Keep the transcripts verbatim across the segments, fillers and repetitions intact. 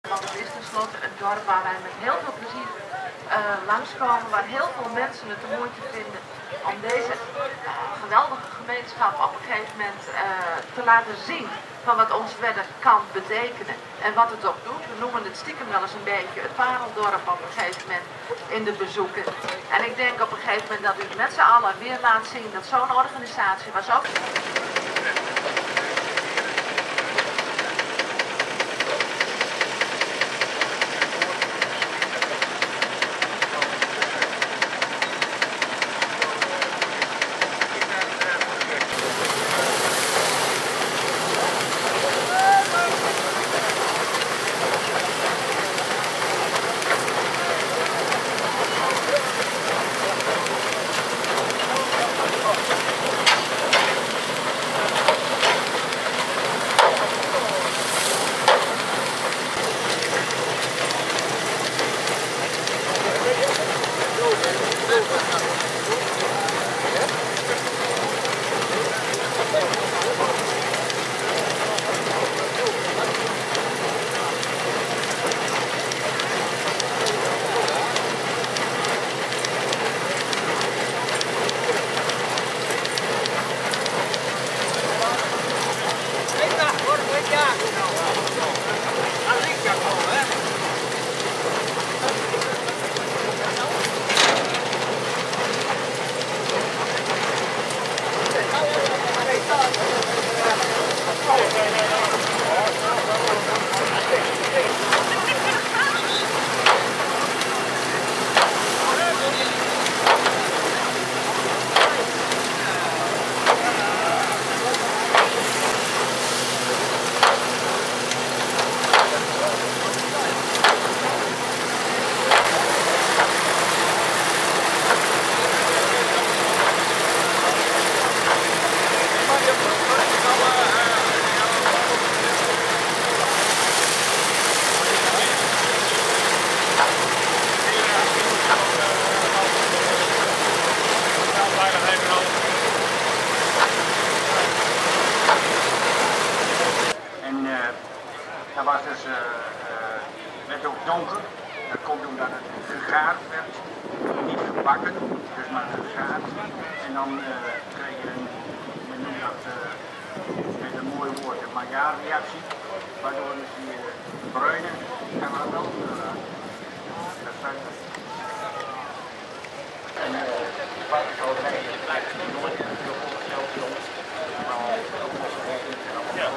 Want het is tenslotte een dorp waar wij met heel veel plezier uh, langskomen, waar heel veel mensen het de moeite vinden om deze uh, geweldige gemeenschap op een gegeven moment uh, te laten zien van wat ons verder kan betekenen en wat het ook doet. We noemen het stiekem wel eens een beetje het pareldorp op een gegeven moment in de bezoeken. En ik denk op een gegeven moment dat u met z'n allen weer laat zien dat zo'n organisatie was ook... Dat was dus, uh, uh, werd ook donker. Dat komt omdat het gegaard werd. Niet gebakken, dus maar gegaard. En dan uh, kreeg je een, men noemt dat uh, met een mooi woord, een Maillard-reactie. Waardoor dus die uh, bruine en maar wel uh, dat zijn het. En uh, wat ik al zei, het blijft nooit heel veel geld soms. Maar ook nog ja.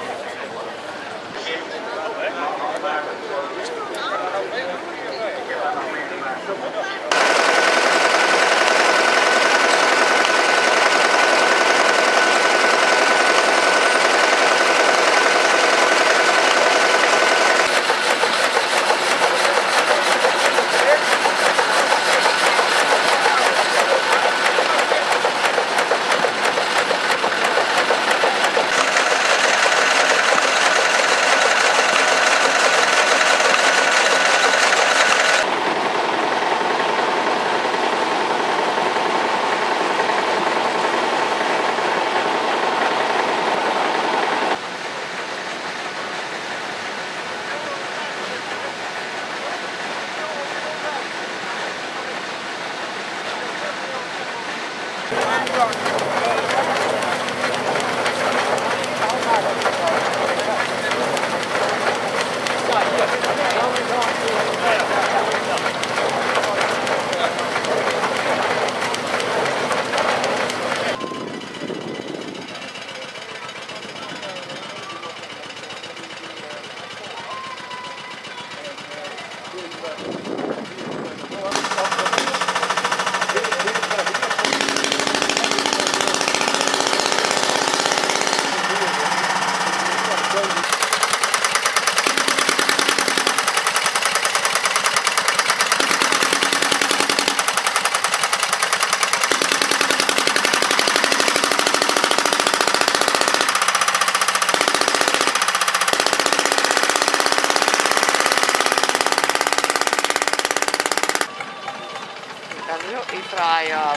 Fraaie.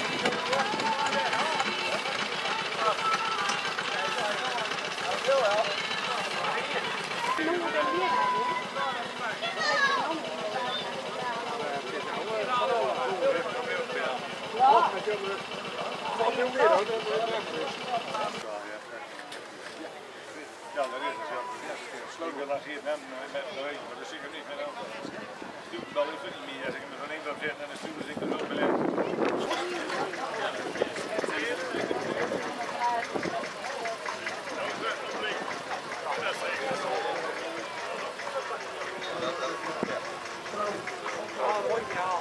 Ja, dat is het. Ja. Sloot wel langs hier met met de week, maar dat zie ik niet meer aan. Stuur wel even niet meer. Als ik me van één kant zet, dan stuur ik er wel belet. Oh, mooi verhaal.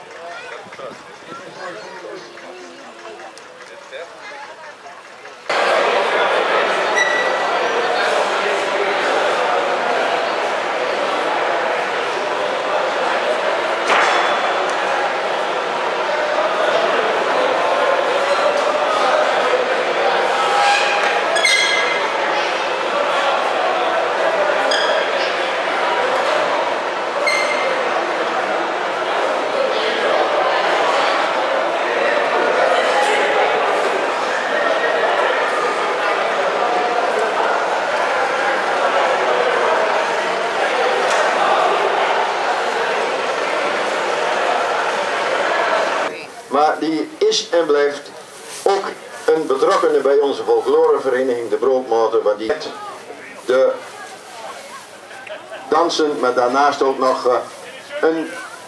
Maar die is en blijft ook een betrokkene bij onze folklorevereniging De Broodmotor, want die heeft de dansen, maar daarnaast ook nog uh, een,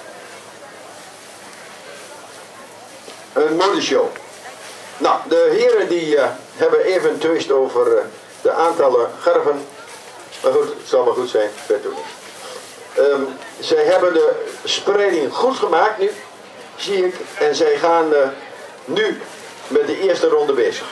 een modeshow. Nou, de heren die uh, hebben even een twist over uh, de aantallen gerven, maar goed, het zal wel goed zijn, weet ook niet. Um, zij hebben de spreiding goed gemaakt nu, zie ik, en zij gaan uh, nu met de eerste ronde bezig.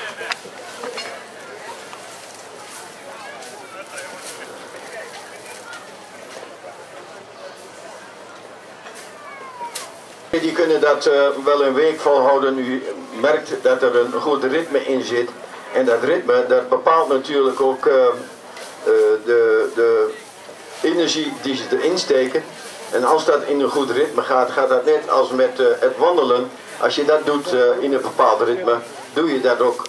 Die kunnen dat uh, wel een week volhouden. U merkt dat er een goed ritme in zit. En dat ritme, dat bepaalt natuurlijk ook uh, uh, de, de energie die ze erin steken. En als dat in een goed ritme gaat, gaat dat net als met uh, het wandelen. Als je dat doet uh, in een bepaald ritme, doe je dat ook.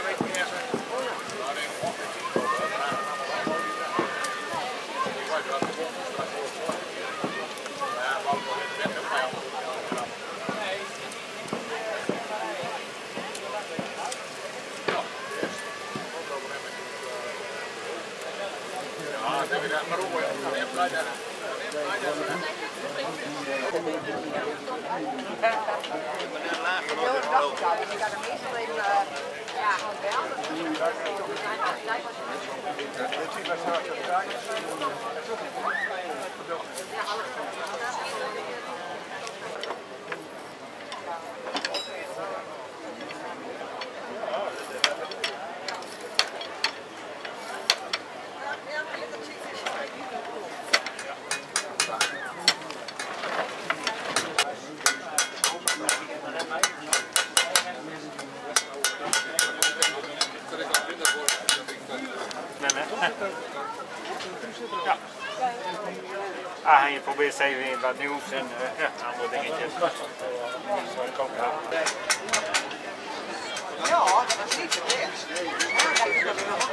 Ja. Ah, en je probeert even in wat nieuws en uh, ja, andere dingetjes. Zo ik ook ja. Ja, dat is niet verkeerd. Ja, dat is dat nog.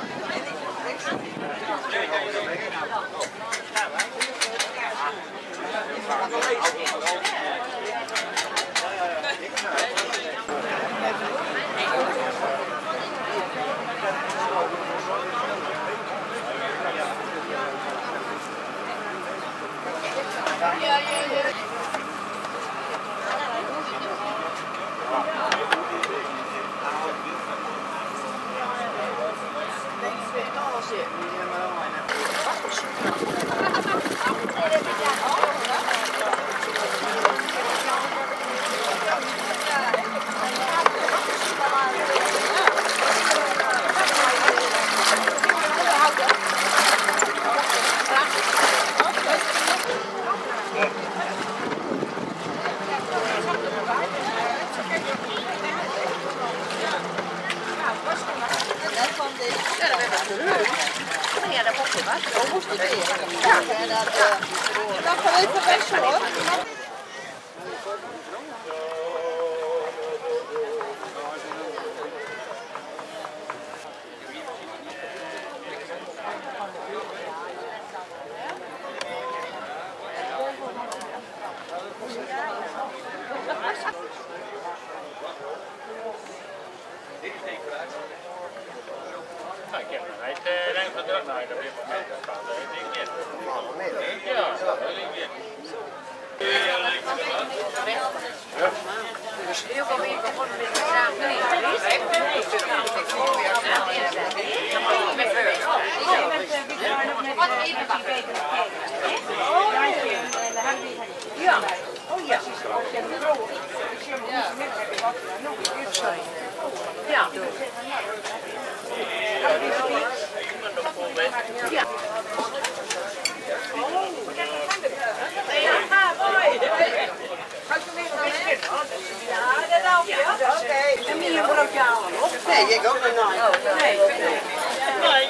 Ja, ja, ja. Ja, dat mocht je wat. Dat moest je weer. Ja, en dat... Dat gaat even best hoor. Ik denk je er weer maar mee kan gaan. Dat denk ik niet. Ja, dat denk ik niet. Heel veel meer begonnen met de naam. Nee, wat even wachten. Ja. Oh ja. Ja. Ja. Ja, dat ook, ja. Oké. En meer broodje halen, of? Nee, ik ook nog nooit. Nee. Nee.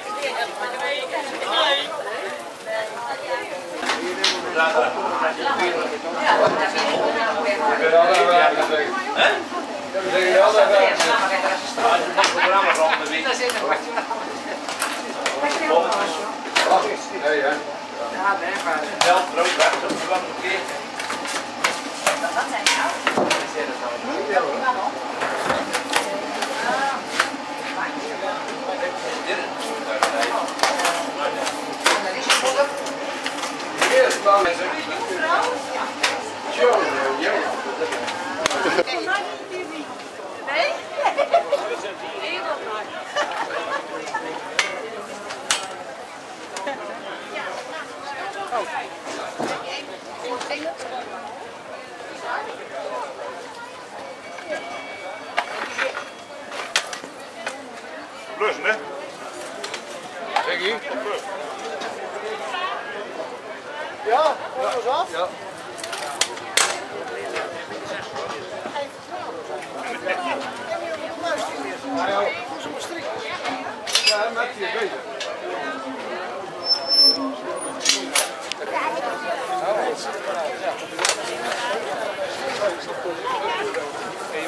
Plus, hè? Zeg je? Ja, dat was af. Ja. Ja, met je bezig.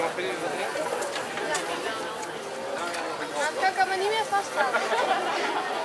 Ik kan me niet meer vasthouden.